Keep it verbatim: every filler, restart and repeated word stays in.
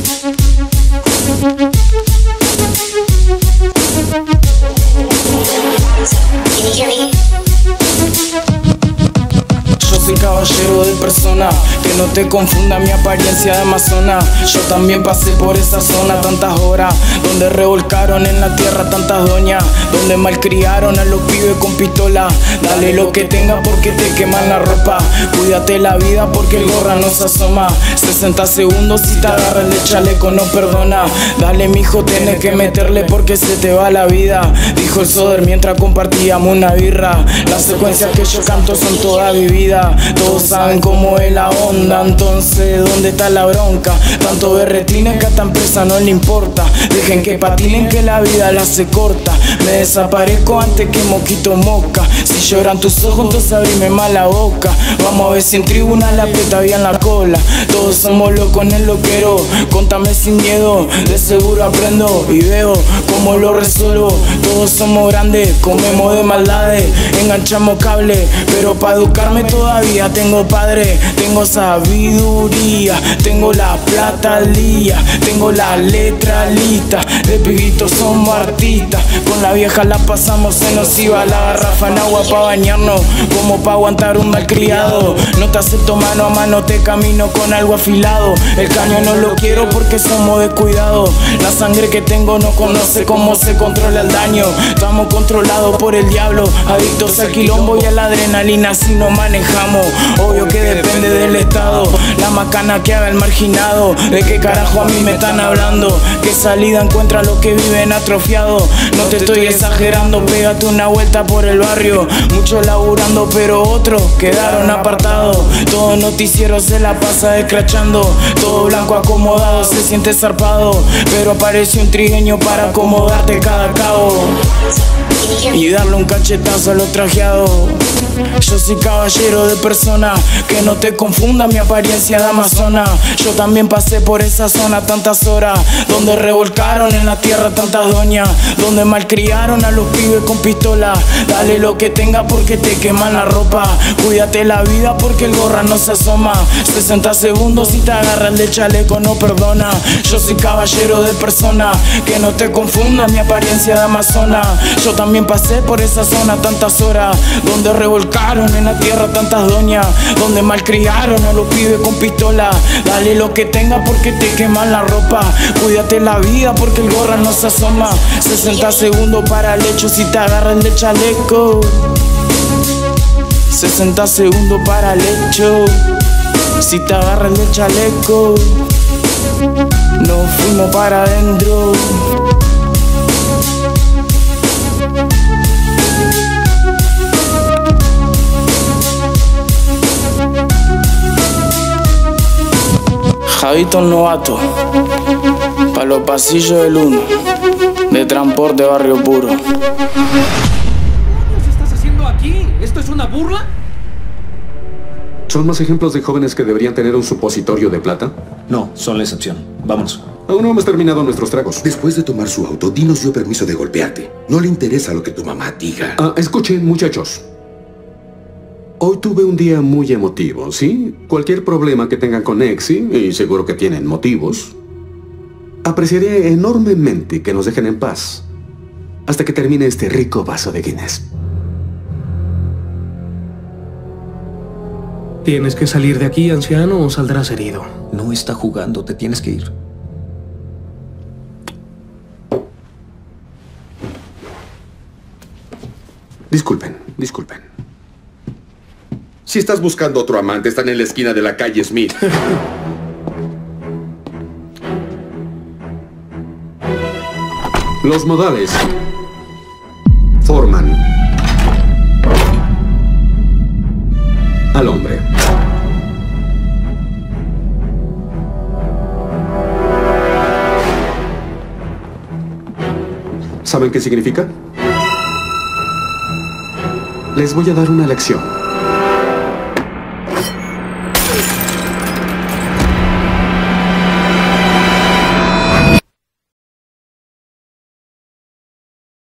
Yo soy caballero de persona, que no te confunda mi apariencia de amazona. Yo también pasé por esa zona tantas horas, donde revolcaron en la tierra tantas doñas, donde malcriaron a los pibes con pistola. Dale lo que tenga porque te queman la ropa, cuídate la vida porque el gorra no se asoma. Sesenta segundos si te agarra el de chaleco no perdona. Dale mijo, tenés que meterle porque se te va la vida, dijo el Soder mientras compartíamos una birra. Las secuencias que yo canto son todas vividas, todos saben cómo es la onda. Entonces, ¿dónde está la bronca? Tanto berretines que a esta empresa no le importa. Dejen que patinen que la vida la hace corta. Me desaparezco antes que moquito mosca. Si lloran tus ojos, entonces abrime más la boca. Vamos a ver si en tribuna la peta bien la cola. Todos somos locos en el loquero, contame sin miedo, de seguro aprendo y veo cómo lo resuelvo. Todos somos grandes, comemos de maldades, enganchamos cable, pero para educarme todavía tengo padre. Tengo sabiduría, tengo la plata al día, tengo la letra lista. De pibitos somos artistas, con la vieja la pasamos, se nos iba la garrafa en agua pa' bañarnos, como pa' aguantar un malcriado. No te acepto mano a mano, te camino con algo afilado. El caño no lo quiero porque somos descuidados. La sangre que tengo no conoce cómo se controla el daño. Estamos controlados por el diablo, adictos al quilombo y a la adrenalina si no manejamos. Obvio que depende del estado, la macana que haga el marginado. ¿De qué carajo a mí me están hablando? ¿Qué salida encuentra los que viven atrofiados? No te estoy exagerando, pégate una vuelta por el barrio. Muchos laburando pero otros quedaron apartados. Todo noticiero se la pasa descrachando, todo blanco acomodado, se siente zarpado, pero apareció un trigueño para acomodarte cada cabo y darle un cachetazo a los trajeados. Yo soy caballero de persona, que no te confunda mi apariencia de amazona. Yo también pasé por esa zona tantas horas, donde revolcaron en la tierra tantas doñas, donde malcriaron a los pibes con pistola. Dale lo que tenga porque te queman la ropa, cuídate la vida porque el gorra no se asoma. Sesenta segundos si te agarra el de chaleco no perdona. Yo soy caballero de persona, que no te confunda mi apariencia de amazona. Yo también pasé por esa zona tantas horas, donde revolcaron en la tierra tantas doñas, donde malcriaron a los pibes con pistola. Dale lo que tenga porque te queman la ropa, cuídate la vida porque el gorra no se asoma. Sesenta segundos para el hecho si te agarra el de chaleco. Sesenta segundos para el hecho si te agarra el de chaleco. Nos fuimos para adentro. Javito el novato, pa' los pasillos del uno, de transporte barrio puro. ¿Qué estás haciendo aquí? ¿Esto es una burla? ¿Son más ejemplos de jóvenes que deberían tener un supositorio de plata? No, son la excepción. Vámonos. Aún no hemos terminado nuestros tragos. Después de tomar su auto, Di nos dio permiso de golpearte. No le interesa lo que tu mamá diga. Ah, escuchen, muchachos. Hoy tuve un día muy emotivo, ¿sí? Cualquier problema que tengan con Exi, y seguro que tienen motivos, apreciaré enormemente que nos dejen en paz hasta que termine este rico vaso de Guinness. Tienes que salir de aquí, anciano, o saldrás herido. No está jugando, te tienes que ir. Disculpen, disculpen. Si estás buscando otro amante, están en la esquina de la calle Smith. Los modales forman al hombre. ¿Saben qué significa? Les voy a dar una lección.